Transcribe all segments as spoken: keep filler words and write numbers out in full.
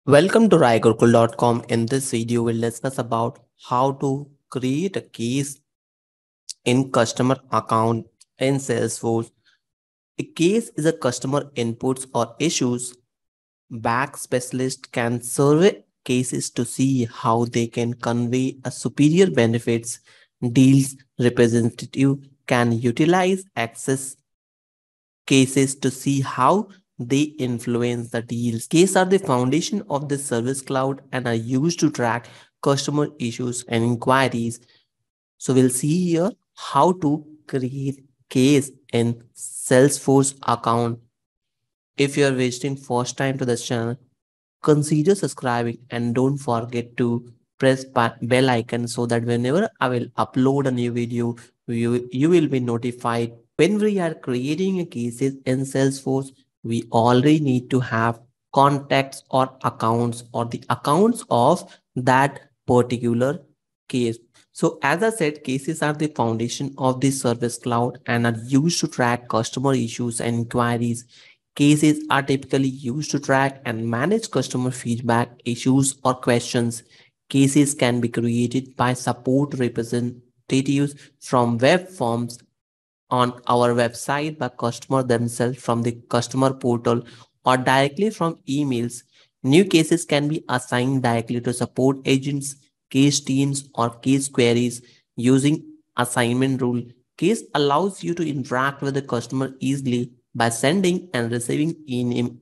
Welcome to rai gurukul dot com. In this video, we'll discuss about how to create a case in customer account in Salesforce. A case is a customer inputs or issues. Back specialist can survey cases to see how they can convey a superior benefits. Deals representative can utilize access cases to see how they influence the deals. Cases are the foundation of the service cloud and are used to track customer issues and inquiries. So we'll see here how to create case in Salesforce account. If you are wasting first time to this channel, consider subscribing and don't forget to press bell icon so that whenever I will upload a new video, you, you will be notified. When we are creating a cases in Salesforce, we already need to have contacts or accounts or the accounts of that particular case. So as I said, cases are the foundation of the service cloud and are used to track customer issues and inquiries. Cases are typically used to track and manage customer feedback, issues, or questions. Cases can be created by support representatives from web forms on our website, by customer themselves from the customer portal, or directly from emails. New cases can be assigned directly to support agents, case teams, or case queries using assignment rule. Case allows you to interact with the customer easily by sending and receiving in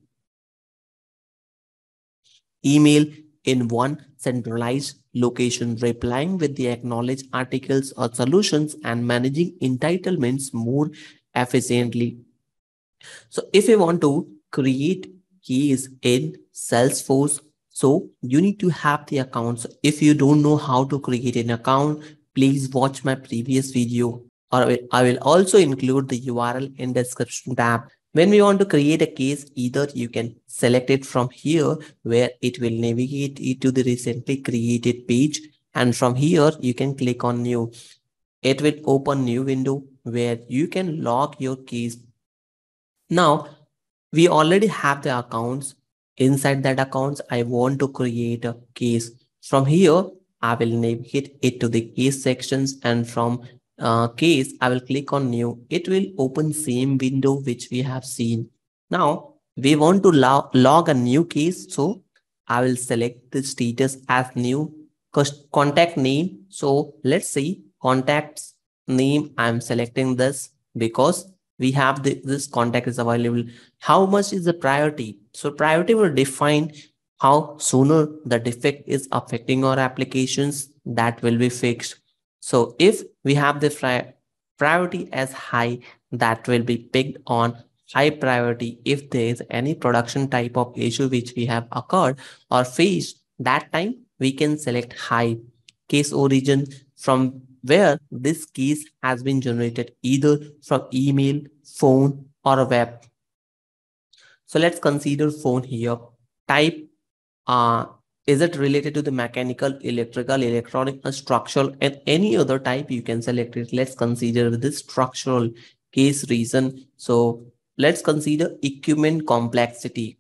email in one centralized location, replying with the acknowledged articles or solutions, and managing entitlements more efficiently. So if you want to create keys in Salesforce, so you need to have the accounts. If you don't know how to create an account, please watch my previous video, or I will, I will also include the U R L in description tab. When we want to create a case, either you can select it from here where it will navigate you to the recently created page, and from here you can click on new. It will open new window where you can log your case. Now we already have the accounts. Inside that accounts, I want to create a case. From here, I will navigate it to the case sections, and from uh, case, I will click on new. It will open same window which we have seen. Now we want to log, log a new case. So I will select the status as new, contact name. So let's see contacts name. I'm selecting this because we have the, this contact is available. How much is the priority? So priority will define how sooner the defect is affecting our applications that will be fixed. So if we have the priority as high, that will be picked on high priority. If there is any production type of issue which we have occurred or faced, that time we can select high. Case origin, from where this case has been generated, either from email, phone, or web. So let's consider phone here. Type, uh, is it related to the mechanical, electrical, electronic, or structural, and any other type you can select it. Let's consider this structural case reason. So let's consider equipment complexity.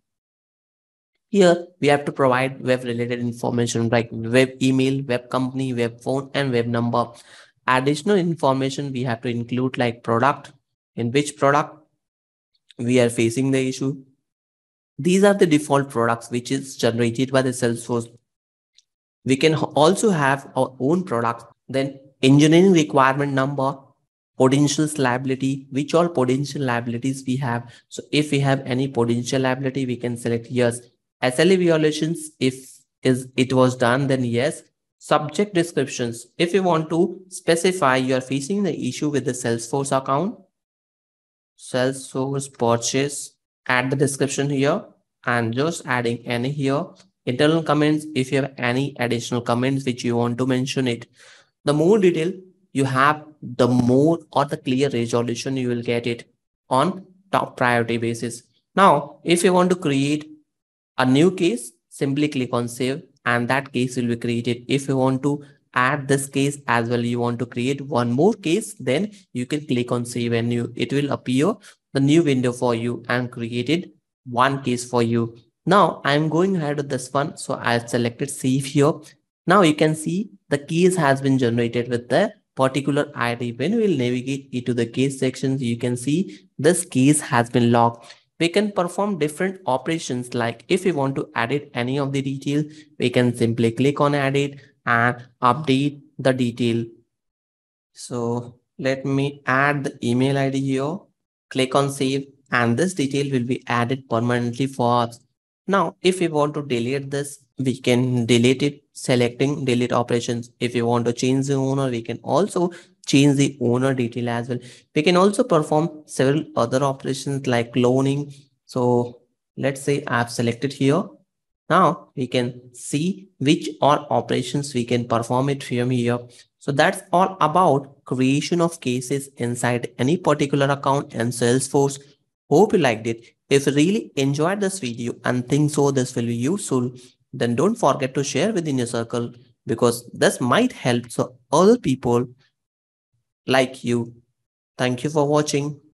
Here we have to provide web related information like web email, web company, web phone, and web number. Additional information we have to include like product, in which product we are facing the issue. These are the default products which is generated by the Salesforce. We can also have our own products. Then engineering requirement number, potential liability, which all potential liabilities we have. So if we have any potential liability, we can select yes. S L A violations, if is it was done, then yes. Subject descriptions, if you want to specify you are facing the issue with the Salesforce account, Salesforce purchase, add the description here and just adding any here. Internal comments, if you have any additional comments which you want to mention it. The more detail you have, the more or the clear resolution you will get it on top priority basis. Now, if you want to create a new case, simply click on save and that case will be created. If you want to add this case as well, you want to create one more case, then you can click on save and you, it will appear the new window for you and created one case for you. Now I'm going ahead with this one. So I've selected save here. Now you can see the case has been generated with the particular I D. When we'll navigate into the case sections, you can see this case has been logged. We can perform different operations, like if we want to edit any of the details, we can simply click on edit and update the detail. So let me add the email I D here, click on save, and this detail will be added permanently for us. Now, if we want to delete this, we can delete it, selecting delete operations. If you want to change the owner, we can also change the owner detail as well. We can also perform several other operations like cloning. So let's say I've selected here. Now we can see which all operations we can perform it from here. So that's all about creation of cases inside any particular account in Salesforce. Hope you liked it. If you really enjoyed this video and think so this will be useful, then don't forget to share within your circle, because this might help so other people like you. Thank you for watching.